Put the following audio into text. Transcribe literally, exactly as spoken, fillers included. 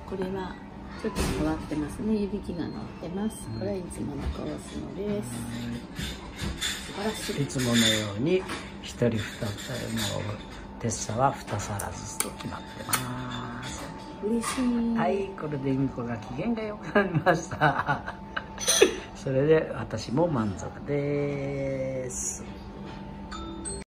これはちょっと変わってますね。湯引きが乗ってます。これはいつものコースのです。素晴らしい。 いつものように一人二つのテッサは二皿ずつと決まってます。 嬉しい。 はい、これで由美子が機嫌が良くなりました。それで私も満足です。